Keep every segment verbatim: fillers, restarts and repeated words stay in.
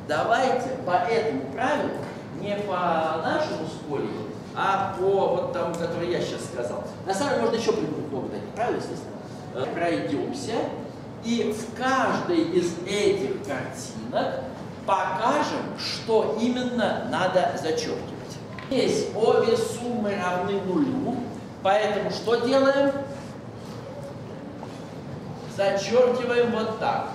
давайте по этому правилу, не по нашему с Колей, а по вот тому, который я сейчас сказал. На самом деле можно еще придумать много таких правил, естественно. Пройдемся и в каждой из этих картинок покажем, что именно надо зачеркивать. Здесь обе суммы равны нулю, поэтому что делаем? Зачеркиваем вот так.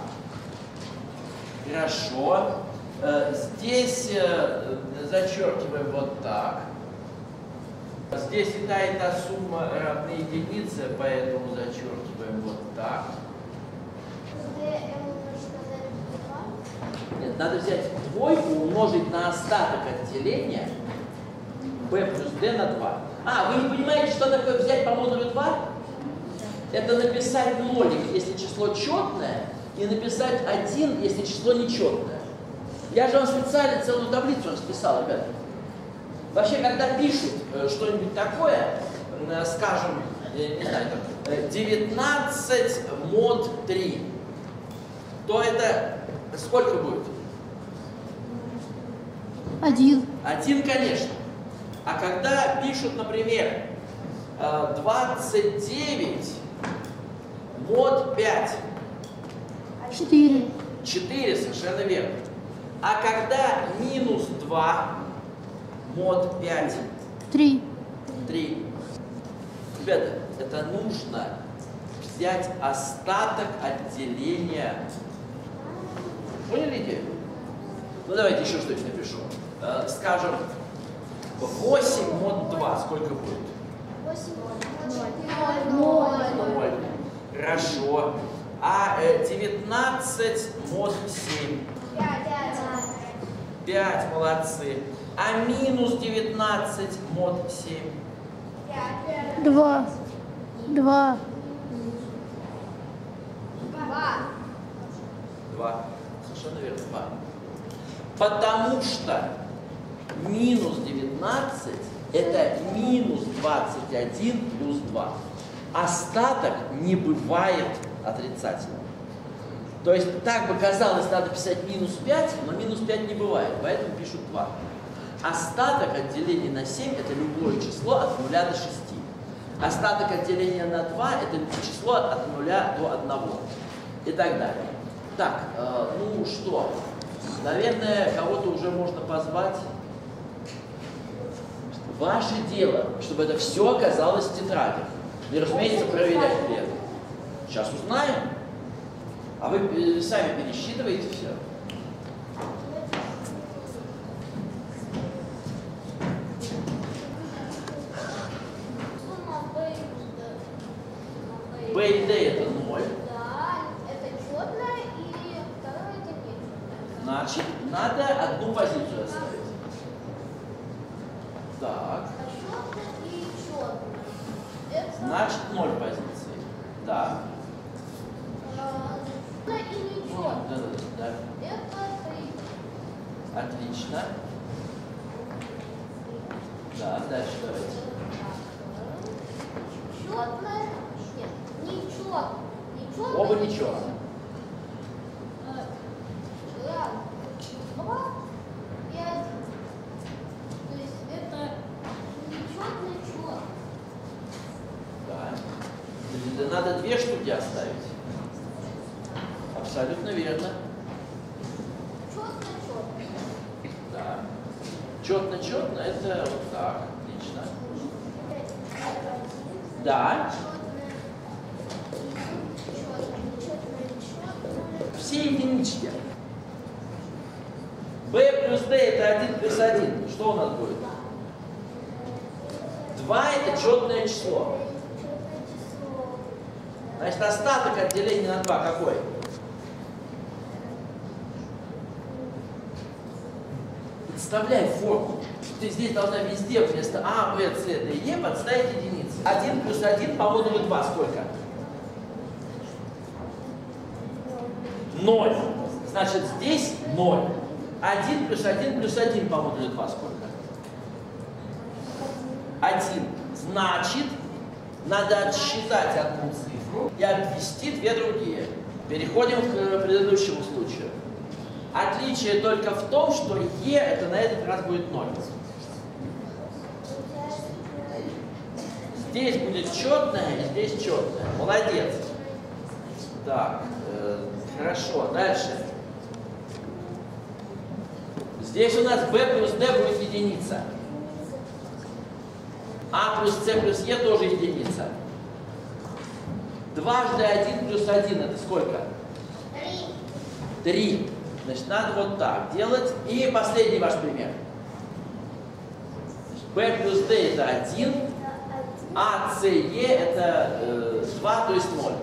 Хорошо. Здесь зачеркиваем вот так. Здесь и та, и та сумма равны единице, поэтому зачеркиваем вот так. Нет, надо взять двойку, умножить на остаток отделения b плюс d на два. А, вы не понимаете, что такое взять по модулю два? Это написать нолик, если число четное, и написать один, если число нечетное. Я же вам специально целую таблицу расписал, ребята. Вообще, когда пишут что-нибудь такое, скажем, не знаю, там, девятнадцать мод три, то это сколько будет? Один. Один, конечно. А когда пишут, например, двадцать девять мод пять. Четыре. Четыре, совершенно верно. А когда минус два мод пять? Три. Три. Ребята, это нужно взять остаток отделения. Поняли идею? Ну давайте еще что-нибудь напишу. Э, скажем, восемь мод два. Сколько будет? ноль. Хорошо. А э, девятнадцать мод семь. пять. Молодцы. А минус девятнадцать мод семь. Два. Два. Два. Совершенно верно. Два. Потому что минус девятнадцать это минус двадцать один плюс два. Остаток не бывает отрицательным. То есть так бы казалось, надо писать минус пять, но минус пять не бывает, поэтому пишут два. Остаток отделения на семь это любое число от нуля до шести. Остаток отделения на два это число от нуля до одного. И так далее. Так, э, ну что, наверное, кого-то уже можно позвать. Ваше дело, чтобы это все оказалось в тетрадях. И, разумеется, проверять при этом. Сейчас узнаем. А вы сами пересчитываете все. b и d это ноль. Да, это четное, и второе это нечетное. Значит, надо одну позицию оставить. Так. А четное и четное. Это... Значит, ноль позиций. Да. Четное и нечетное. Да, да, да. Это три. Отлично. Да, дальше давайте. Четное. Нет, нечетное. Нечетное. Оба нечетные. Раз, два и один. То есть это нечетное четное. Да. Да, надо две штуки оставить. Абсолютно верно. Четное четное. Да. Четно-четно это вот так. Отлично. Да. Все единички. b плюс d это один плюс один. Что у нас будет? два это четное число. Значит, остаток отделения на два какой? Представляй форму. Ты здесь должна везде вместо А, Б, С, Д, Е подставить единицы. один плюс один по модулю два сколько? ноль. Значит, здесь ноль. один плюс один плюс один по модулю два сколько? один. Значит, надо отсчитать одну цифру и обвести две другие. Переходим к предыдущему случаю. Отличие только в том, что Е это на этот раз будет ноль. Здесь будет четное, и здесь четное. Молодец. Так, э, хорошо. Дальше. Здесь у нас b плюс d будет единица. А плюс c плюс e тоже единица. Дважды один плюс один это сколько? Три. Три. Значит, надо вот так делать. И последний ваш пример. b плюс d это один, а c e это э, два, то есть ноль.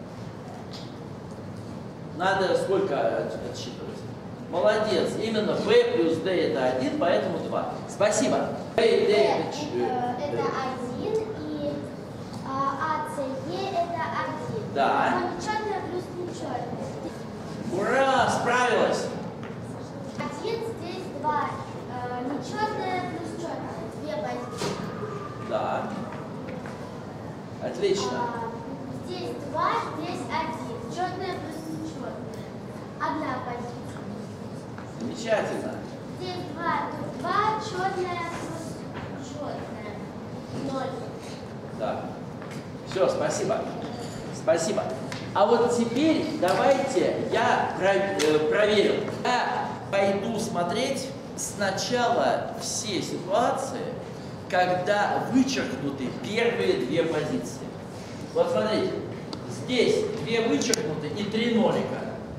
Надо сколько отсчитывать? Молодец. Именно b плюс d это один, поэтому два. Спасибо. b и d это, Это один, и а c e это один. Да. Но нечетное плюс нечетное. Ура, справилась. Один, здесь два. Э, Нечетное плюс четное. Две позиции. Да. Отлично. А, Здесь два, здесь один. Четное плюс нечетное. Одна позиция. Замечательно. Здесь два, тут два, четное плюс четное. Ноль. Да. Все, спасибо. Спасибо. А вот теперь давайте я про- э, проверю. Я пойду смотреть сначала все ситуации, когда вычеркнуты первые две позиции. Вот смотрите, здесь две вычеркнуты и три нолика.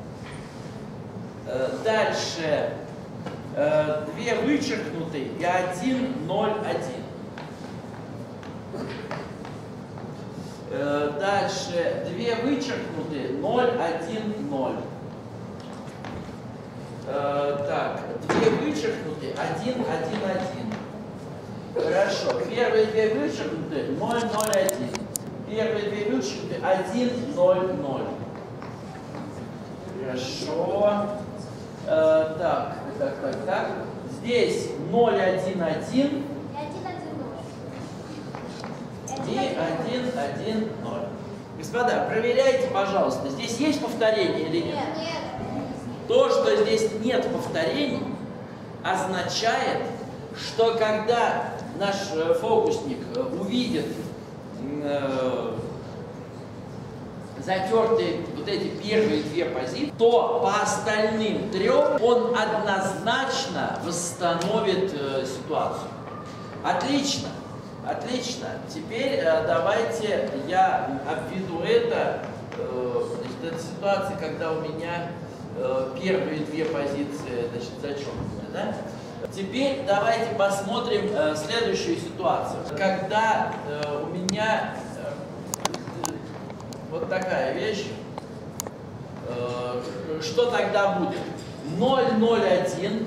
Э, Дальше э, две вычеркнуты и один, ноль, один. Э, Дальше две вычеркнуты, ноль, один, ноль. Э, Так, две вычеркнуты, один, один, один. Хорошо, первые две вычеркнуты, ноль, ноль, один. Первые две вычеркнуты, один, ноль, ноль. Хорошо. Э, Так, так, так, так. Здесь ноль, один, один. И один, один, ноль. И один, один, ноль. Господа, проверяйте, пожалуйста, здесь есть повторение или нет? Нет. Нет. То, что здесь нет повторений, означает, что когда наш э, фокусник э, увидит э, затертые вот эти первые две позиции, то по остальным трем он однозначно восстановит э, ситуацию. Отлично. Отлично. Теперь э, давайте я обведу это. Э, значит, это ситуация, когда у меня э, первые две позиции, значит, зачеркнуты, да? Теперь давайте посмотрим э, следующую ситуацию. Когда э, у меня э, вот такая вещь, э, что тогда будет? ноль, ноль, один.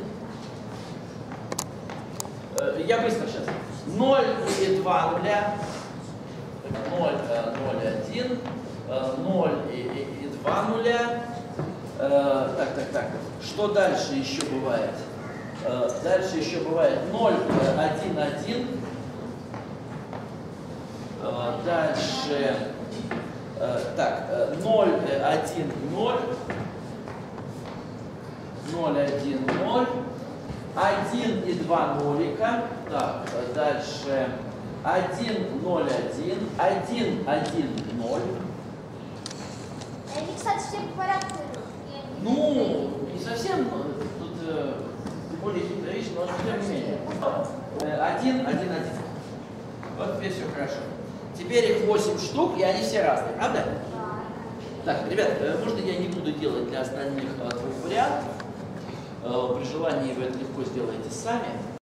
Э, я быстро сейчас. ноль и два нуля, ноль, ноль, один, ноль и, и, и два нуля. Э, так, так, так. Что дальше еще бывает? Э, дальше еще бывает ноль, один, один. Э, дальше, э, так, ноль, один, ноль. ноль, один, ноль. один и два нолика. Так, дальше один, ноль, один, один, один, ноль. Они, кстати, все по порядку идут. Ну, не совсем, тут э, более хитрая вещь, но тем не менее. один, один, один. Вот теперь все хорошо. Теперь их восемь штук, и они все разные, правда? Да. Так, ребят, э, можно я не буду делать для остальных э, двух вариантов? Э, При желании вы это легко сделаете сами.